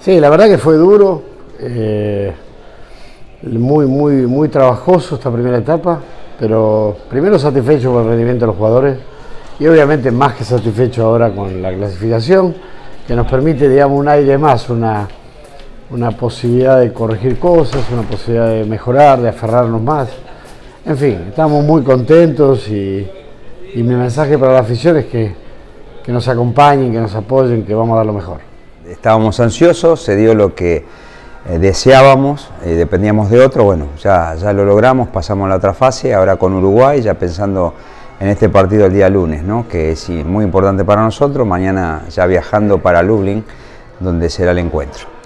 Sí, la verdad que fue duro, muy trabajoso esta primera etapa, pero primero satisfecho con el rendimiento de los jugadores y obviamente más que satisfecho ahora con la clasificación, que nos permite, digamos, un aire más, una posibilidad de corregir cosas, una posibilidad de mejorar, de aferrarnos más. En fin, estamos muy contentos y mi mensaje para la afición es que nos acompañen, que nos apoyen, que vamos a dar lo mejor. Estábamos ansiosos, se dio lo que deseábamos, dependíamos de otro, bueno, ya lo logramos, pasamos a la otra fase, ahora con Uruguay, ya pensando en este partido el día lunes, ¿no? Que es muy importante para nosotros, mañana ya viajando para Lublin, donde será el encuentro.